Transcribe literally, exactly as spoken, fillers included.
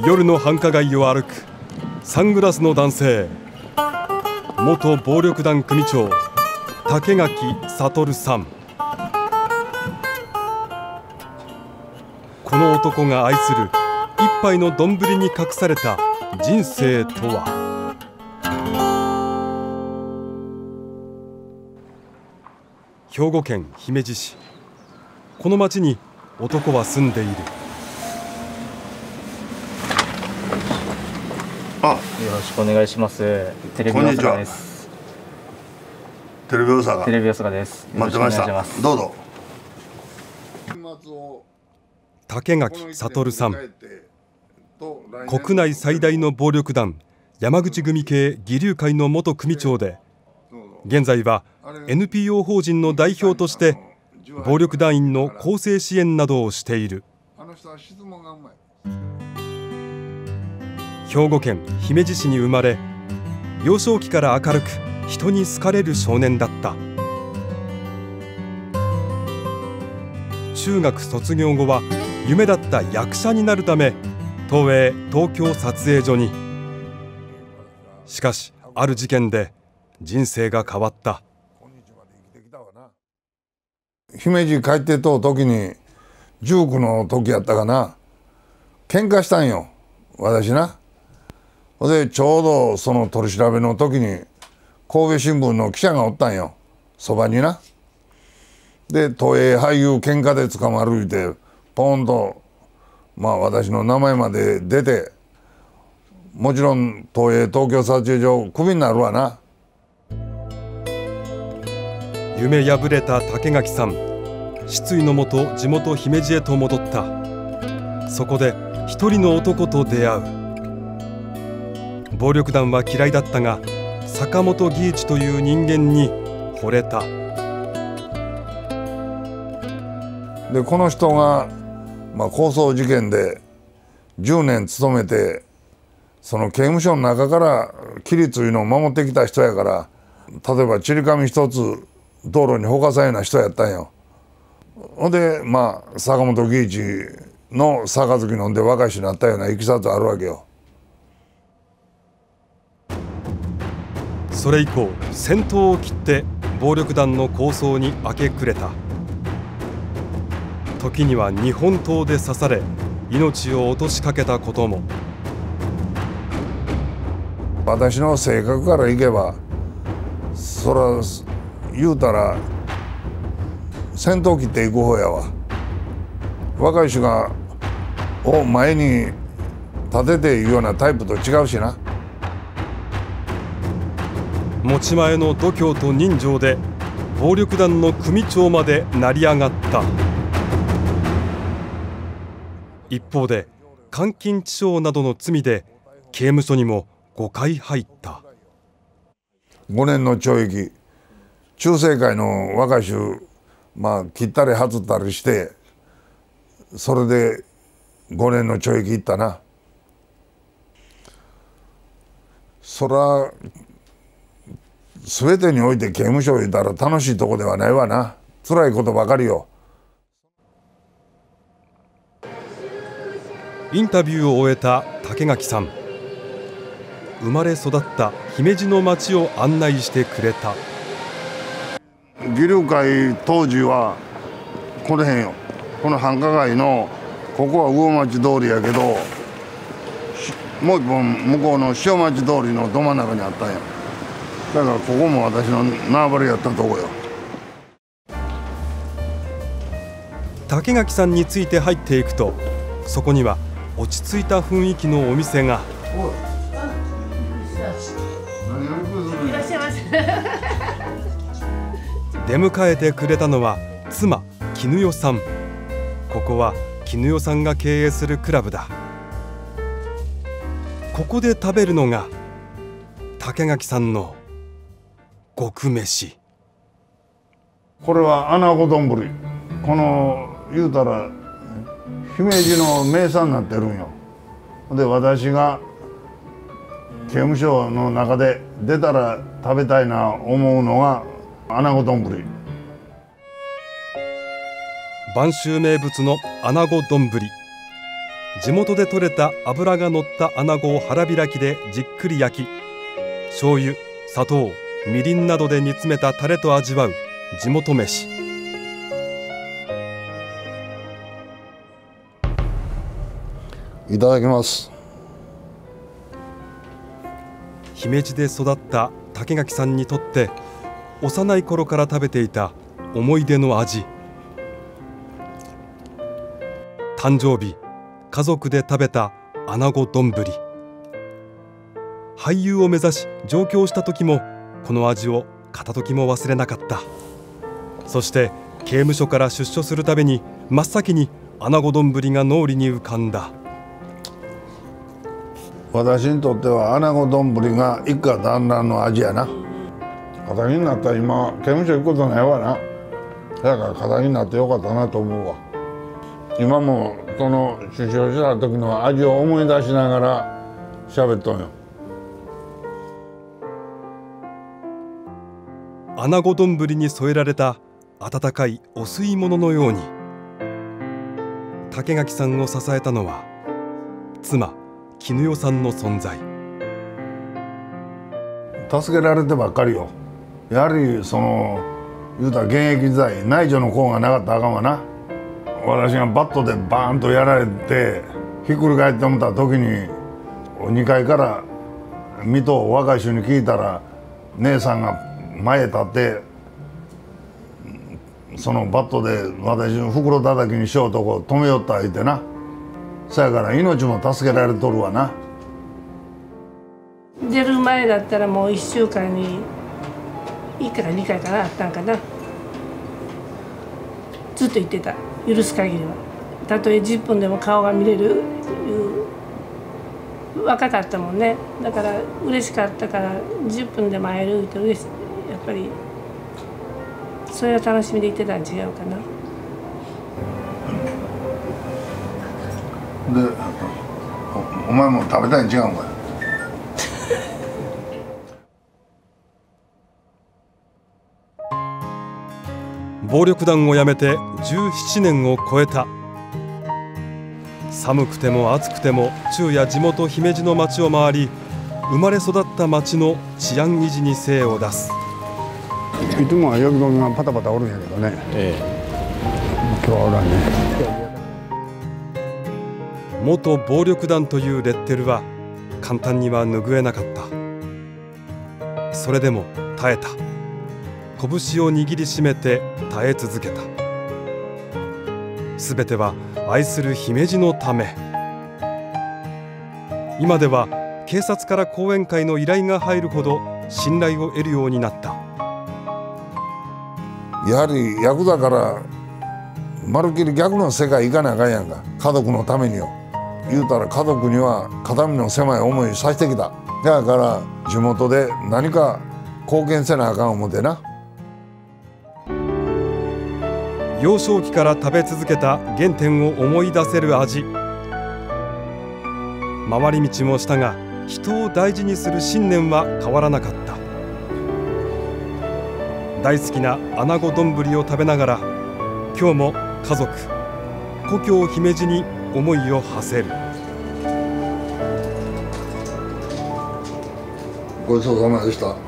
夜の繁華街を歩くサングラスの男性、元暴力団組長竹垣悟さん。この男が愛する一杯の丼に隠された人生とは。兵庫県姫路市、この町に男は住んでいる。 あ、よろしくお願いします。テレビ大阪です。 テレビ大阪。 テレビ大阪です。 待ってました。どうぞ。 竹垣悟さん、国内最大の暴力団山口組系義龍会の元組長で、現在は エヌピーオー 法人の代表として暴力団員の更生支援などをしている。兵庫県姫路市に生まれ、幼少期から明るく人に好かれる少年だった。中学卒業後は夢だった役者になるため東映東京撮影所に。しかしある事件で人生が変わった。 姫路帰ってとう時にじゅうきゅうの時やったかな、喧嘩したんよ私な。でちょうどその取り調べの時に神戸新聞の記者がおったんよ、そばにな。で東映俳優喧嘩で捕まる言うてポンとまあ私の名前まで出て、もちろん東映東京撮影所クビになるわな。 夢破れた竹垣さん、失意のもと地元姫路へと戻った。そこで一人の男と出会う。暴力団は嫌いだったが坂本義一という人間に惚れた。 でこの人が、まあ、抗争事件でじゅうねん勤めて、その刑務所の中から規律いうのを守ってきた人やから、例えばちり紙一つ道路にほかさんような人やったんよ。ほんでまあ坂本義一の杯飲んで若い人になったようないきさつあるわけよ。 それ以降先頭を切って暴力団の抗争に明け暮れた。時には日本刀で刺され命を落としかけたことも。 私の性格からいけばそら言うたら先頭切っていく方やわ。若い人がを前に立てていくようなタイプと違うしな。 持ち前の度胸と人情で暴力団の組長まで成り上がった。一方で監禁致傷などの罪で刑務所にもごかい入った。 ごねんの懲役、中世会の若い衆まあ切ったりはつったりして、それでごねんの懲役いったな。そら全てにおいて刑務所を言ったら楽しいとこではないわな。辛いことばかりよ。 インタビューを終えた竹垣さん、生まれ育った姫路の町を案内してくれた。 義龍会当時はこの辺よ、この繁華街のここは魚町通りやけど、もう一本向こうの塩町通りのど真ん中にあったんや。だからここも私の縄張りやったとこよ。 竹垣さんについて入っていくと、そこには落ち着いた雰囲気のお店が。出迎えてくれたのは妻絹代さん。ここは絹代さんが経営するクラブだ。ここで食べるのが竹垣さんの極飯。 これは穴子丼。この言うたら姫路の名産になってるんよ。で私が刑務所の中で出たら食べたいな思うのが穴子丼。 播州名物の穴子丼。 地元で採れた脂が乗った穴子を腹開きでじっくり焼き、醤油、砂糖、みりんなどで煮詰めたタレと味わう地元飯。 いただきます。 姫路で育った竹垣さんにとって幼い頃から食べていた思い出の味。誕生日、家族で食べた穴子丼。俳優を目指し上京した時もこの味を片時も忘れなかった。そして刑務所から出所するたびに真っ先に穴子丼が脳裏に浮かんだ。 私にとっては穴子丼が一家団らんの味やな。肩になったら今刑務所行くことないわな。だから肩になってよかったなと思うわ。今もその出所した時の味を思い出しながら喋っとんよ。 穴子丼に添えられた温かいお吸い物のように、竹垣さんを支えたのは妻絹代さんの存在。 助けられてばっかりよ。やはりその言うたら現役時代内助の功がなかったらあかんわな。私がバットでバーンとやられてひっくり返って思った時ににかいから水戸若い衆に聞いたら、姉さんが前へ立ってそのバットで私の袋叩きにしようとこ止めよった言うてな。そやから命も助けられとるわな。 出る前だったらもういっしゅうかんにいっかいかにかいかなあったんかな。ずっと言ってた。許す限りはたとえじゅっぷんでも顔が見れる。若かったもんね。だから嬉しかったからじゅっぷんでも会えるって嬉しい。やっぱりそれは楽しみで言ってたん違うかな。 で、お、お前も食べたいん違うんかい。 暴力団を辞めてじゅうななねんを超えた。寒くても暑くても昼夜地元姫路の町を回り、生まれ育った町の治安維持に精を出す。 いつもは呼び込みがパタパタおるんやけどね、ええ、今日はおらんね。 元暴力団というレッテルは簡単には拭えなかった。それでも耐えた。拳を握りしめて耐え続けた。すべては愛する姫路のため。今では警察から講演会の依頼が入るほど信頼を得るようになった。 やはりヤクザからまるっきり逆の世界行かなあかんやんか。家族のためによ。言うたら家族には肩身の狭い思いさせてきた。だから地元で何か貢献せなあかん思てな。 幼少期から食べ続けた原点を思い出せる味。回り道もしたが人を大事にする信念は変わらなかった。大好きな穴子丼を食べながら今日も家族、故郷姫路に思いを馳せる。 ごちそうさまでした。